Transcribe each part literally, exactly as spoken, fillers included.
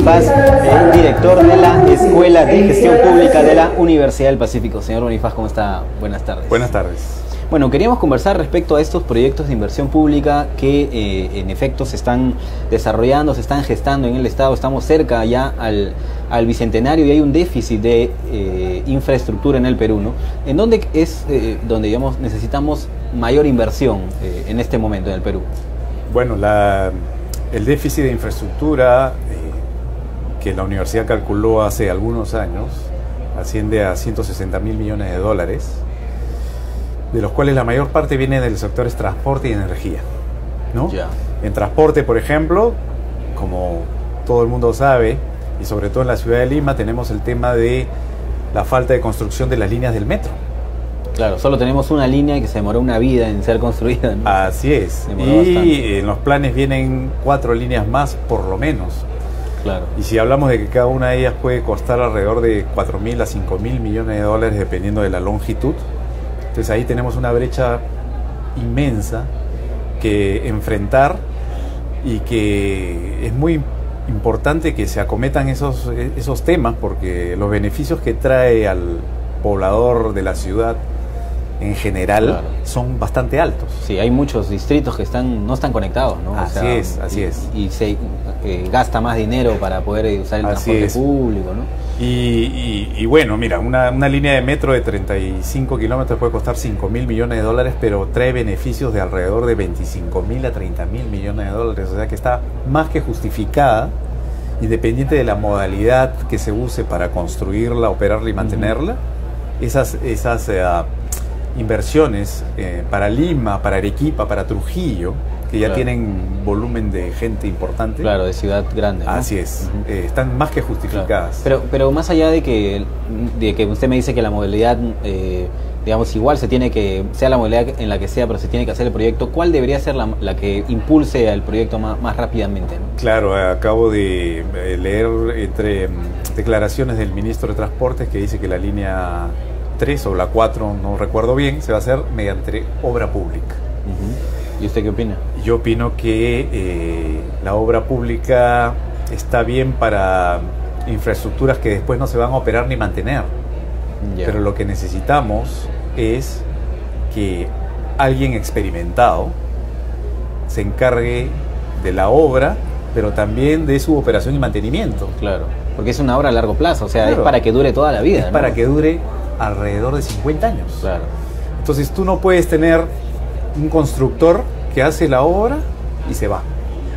Bonifaz, el director de la Escuela de Gestión Pública de la Universidad del Pacífico. Señor Bonifaz, ¿cómo está? Buenas tardes. Buenas tardes. Bueno, queríamos conversar respecto a estos proyectos de inversión pública que eh, en efecto se están desarrollando, se están gestando en el Estado. Estamos cerca ya al, al Bicentenario y hay un déficit de eh, infraestructura en el Perú, ¿no? ¿En dónde es eh, donde, digamos, necesitamos mayor inversión eh, en este momento en el Perú? Bueno, la, el déficit de infraestructura eh, que la universidad calculó hace algunos años asciende a ciento sesenta mil millones de dólares, de los cuales la mayor parte viene del sector es transporte y energía, ¿no? Ya. En transporte, por ejemplo, como todo el mundo sabe, y sobre todo en la ciudad de Lima, tenemos el tema de la falta de construcción de las líneas del metro. Claro, solo tenemos una línea que se demoró una vida en ser construida, ¿no? Así es. Demoró Y bastante. en los planes vienen cuatro líneas más, por lo menos. Claro. Y si hablamos de que cada una de ellas puede costar alrededor de cuatro mil a cinco mil millones de dólares, dependiendo de la longitud, entonces ahí tenemos una brecha inmensa que enfrentar y que es muy importante que se acometan esos, esos temas, porque los beneficios que trae al poblador de la ciudad en general, claro, son bastante altos. Sí, hay muchos distritos que están no están conectados, ¿no? Así o sea, es, así y, es. Y se eh, gasta más dinero para poder usar el Así transporte es. público, ¿no? Y, y, y bueno, mira, una, una línea de metro de treinta y cinco kilómetros puede costar cinco mil millones de dólares, pero trae beneficios de alrededor de veinticinco mil a treinta mil millones de dólares, o sea que está más que justificada, independiente de la modalidad que se use para construirla, operarla y mantenerla. Uh-huh. Esas, esas uh, inversiones eh, para Lima, para Arequipa, para Trujillo, que ya, claro, tienen volumen de gente importante. Claro, de ciudad grande, ¿no? Así es, uh-huh. eh, están más que justificadas. Claro. Pero, pero más allá de que, de que usted me dice que la modalidad, eh, digamos, igual se tiene que, sea la modalidad en la que sea, pero se tiene que hacer el proyecto, ¿cuál debería ser la, la que impulse al proyecto más, más rápidamente, ¿no? Claro, acabo de leer entre declaraciones del ministro de Transportes que dice que la línea tres o la cuatro, no recuerdo bien, se va a hacer mediante obra pública. Uh-huh. ¿Y usted qué opina? Yo opino que eh, la obra pública está bien para infraestructuras que después no se van a operar ni mantener. Yeah. Pero lo que necesitamos es que alguien experimentado se encargue de la obra, pero también de su operación y mantenimiento. Claro, porque es una obra a largo plazo, o sea, claro, es para que dure toda la vida. Es, ¿no?, para que dure alrededor de cincuenta años. Claro. Entonces tú no puedes tener un constructor que hace la obra y se va.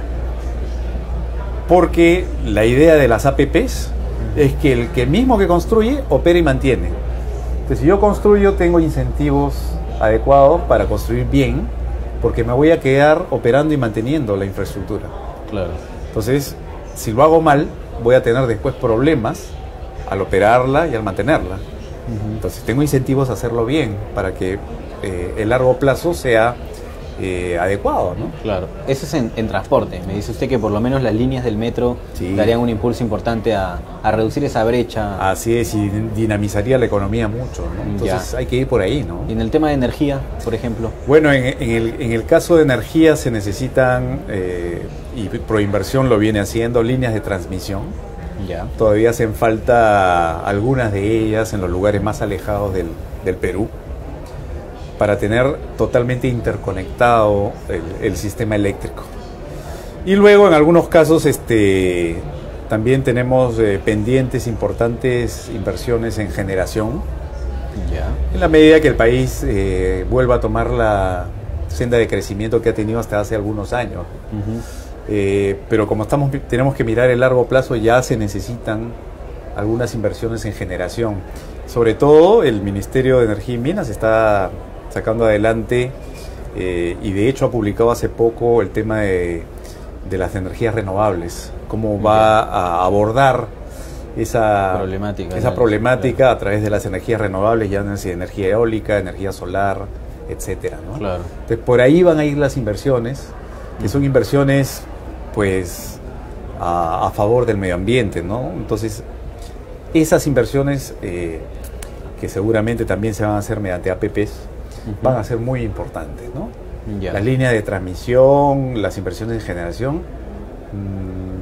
Porque la idea de las A P Pes es que el que mismo que construye, opera y mantiene. Entonces, si yo construyo, tengo incentivos adecuados para construir bien, porque me voy a quedar operando y manteniendo la infraestructura. Claro. Entonces, si lo hago mal, voy a tener después problemas al operarla y al mantenerla. Uh-huh. Entonces, tengo incentivos a hacerlo bien para que eh, el largo plazo sea Eh, adecuado, ¿no? Claro, eso es en, en transporte. Me dice usted que por lo menos las líneas del metro, sí, darían un impulso importante a, a reducir esa brecha. Así es, y dinamizaría la economía mucho, ¿no? Entonces ya, hay que ir por ahí, ¿no? Y en el tema de energía, por ejemplo. Bueno, en, en, el, en el caso de energía se necesitan, eh, y Proinversión lo viene haciendo, líneas de transmisión. Ya. Todavía hacen falta algunas de ellas en los lugares más alejados del, del Perú, para tener totalmente interconectado el, el sistema eléctrico. Y luego en algunos casos este, también tenemos eh, pendientes importantes inversiones en generación, ya, en la medida que el país eh, vuelva a tomar la senda de crecimiento que ha tenido hasta hace algunos años. Uh-huh. eh, pero como estamos, tenemos que mirar el largo plazo, ya se necesitan algunas inversiones en generación. Sobre todo el Ministerio de Energía y Minas está sacando adelante eh, y de hecho ha publicado hace poco el tema de, de las energías renovables, cómo va a abordar esa problemática, esa problemática a través de las energías renovables, ya no sé, energía eólica, energía solar, etcétera, ¿no? Claro. Entonces por ahí van a ir las inversiones, que son inversiones pues a, a favor del medio ambiente, ¿no? Entonces esas inversiones eh, que seguramente también se van a hacer mediante A P Pes, uh-huh, van a ser muy importantes, ¿no? Ya. Las líneas de transmisión, las inversiones en generación, mmm,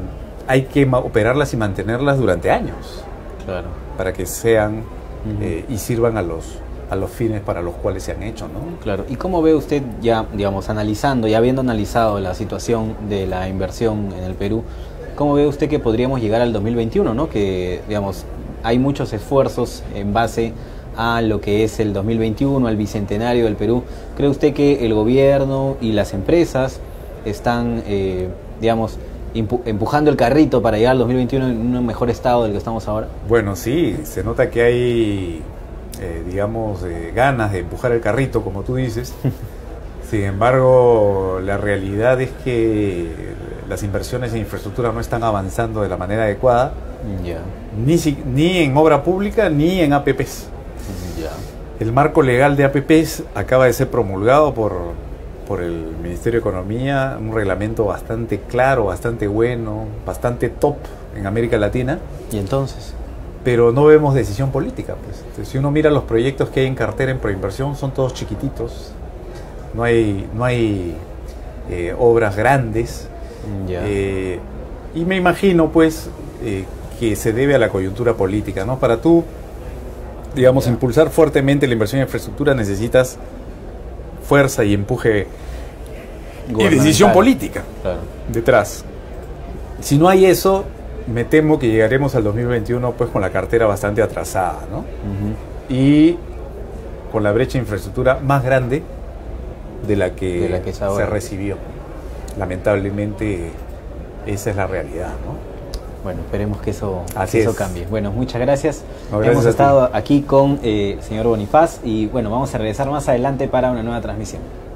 hay que operarlas y mantenerlas durante años. Claro. Para que sean uh-huh. eh, y sirvan a los, a los fines para los cuales se han hecho, ¿no? Claro. ¿Y cómo ve usted, ya, digamos, analizando, ya habiendo analizado la situación de la inversión en el Perú, cómo ve usted que podríamos llegar al dos mil veintiuno, ¿no? Que, digamos, hay muchos esfuerzos en base a lo que es el dos mil veintiuno, al bicentenario del Perú. ¿Cree usted que el gobierno y las empresas están, eh, digamos, empujando el carrito para llegar al dos mil veintiuno en un mejor estado del que estamos ahora? Bueno, sí, se nota que hay, eh, digamos, eh, ganas de empujar el carrito, como tú dices. Sin embargo, la realidad es que las inversiones en infraestructura no están avanzando de la manera adecuada, yeah. ni, si, ni en obra pública ni en A P Pes. Yeah. El marco legal de A P Pes acaba de ser promulgado por... por el Ministerio de Economía, un reglamento bastante claro, bastante bueno, bastante top en América Latina. ¿Y entonces? Pero no vemos decisión política, pues. Entonces, si uno mira los proyectos que hay en cartera en Proinversión, son todos chiquititos, no hay, no hay eh, obras grandes, yeah. eh, y me imagino, pues, eh, que se debe a la coyuntura política, ¿no? Para tú, digamos, yeah. impulsar fuertemente la inversión en infraestructura necesitas fuerza y empuje y decisión política claro. detrás. Si no hay eso, me temo que llegaremos al dos mil veintiuno pues con la cartera bastante atrasada, ¿no? Uh-huh. Y con la brecha de infraestructura más grande de la que, de la que se recibió. Lamentablemente esa es la realidad, ¿no? Bueno, esperemos que eso, Así que eso es. cambie. Bueno, muchas gracias. No, gracias Hemos estado aquí con eh, el señor Bonifaz y bueno, vamos a regresar más adelante para una nueva transmisión.